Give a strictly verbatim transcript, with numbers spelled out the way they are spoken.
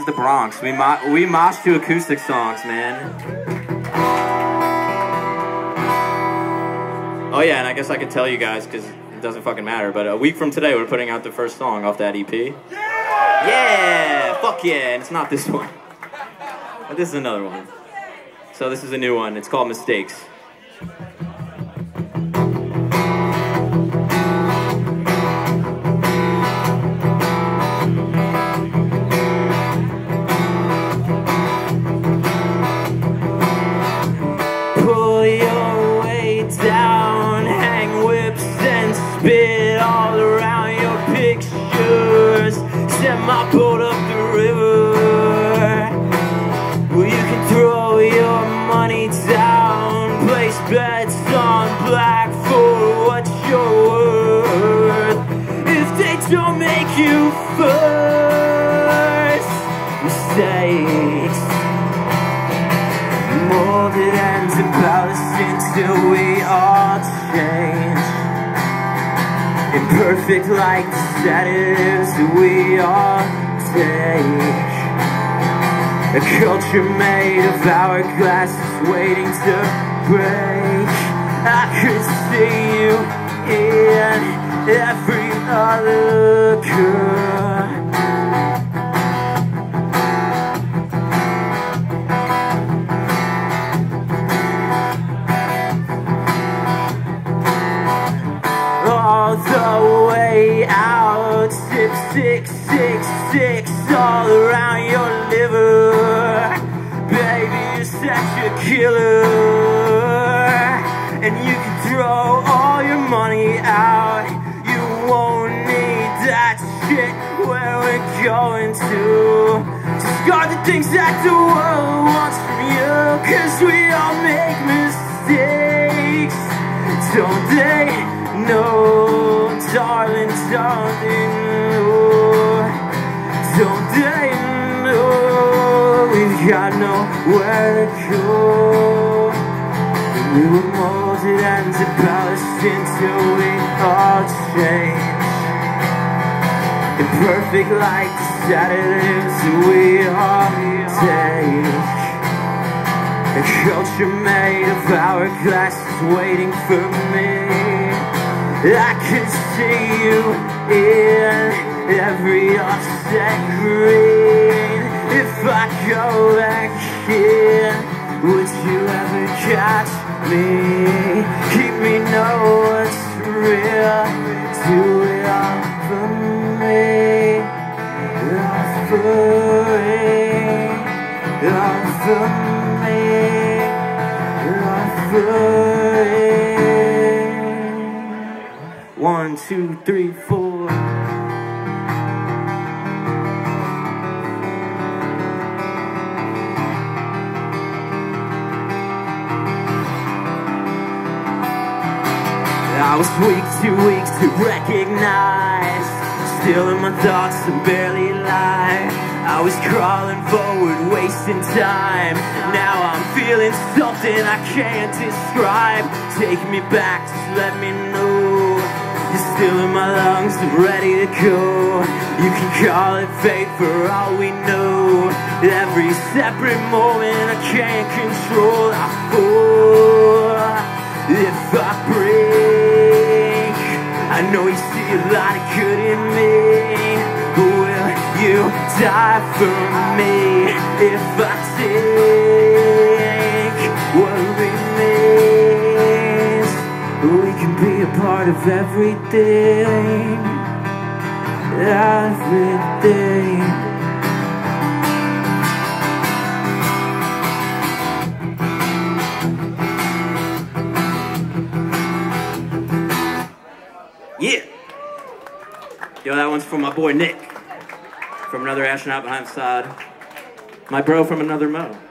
is the Bronx. We mo we mosh to acoustic songs, man. Oh yeah, and I guess I could tell you guys, because it doesn't fucking matter, but a week from today we're putting out the first song off that E P. Yeah! Yeah! Fuck yeah! And it's not this one. But this is another one. So this is a new one. It's called Mistakes. Pull your way down, hang whips and spit all around your pictures. Set my boat up the river. Well, you can throw your money down, place bets on black for what you're worth. If they don't make you first, mistakes molded and embellished until we all change. Imperfect like the sedatives we all take. A culture made of hourglasses waiting to break. I could see you in every other girl. All the way out, six, six, six, six, all around your liver. Baby, you're such a killer. And you can throw all your money out. You won't need that shit where we're going to. Discard the things that the world wants from you, cause we all make mistakes, don't they? No, darling, darling, no. Don't they know we've got nowhere to go? We were molded and embellished until we all change. Imperfect like the sedatives we all take. A culture made of hourglasses waiting for me. I could see you in every offset green. If I go back in, would you ever catch me? Keep me know what's real. Do it all for me. All for me. All for me. All for me. One, two, three, four. I was weak, too weak to recognize. Still in my thoughts and barely lie. I was crawling forward, wasting time. Now I'm feeling something I can't describe. Take me back, just let me know. You're still in my lungs, I'm ready to go. You can call it fate for all we know. Every separate moment I can't control. I fall if I break. I know you see a lot of good in me. Will you die for me if I take what remains? We can be a part of everything, everything. Yeah! Yo, that one's from my boy Nick, from Another Astronaut Behind the Sod. My bro from Another Mo.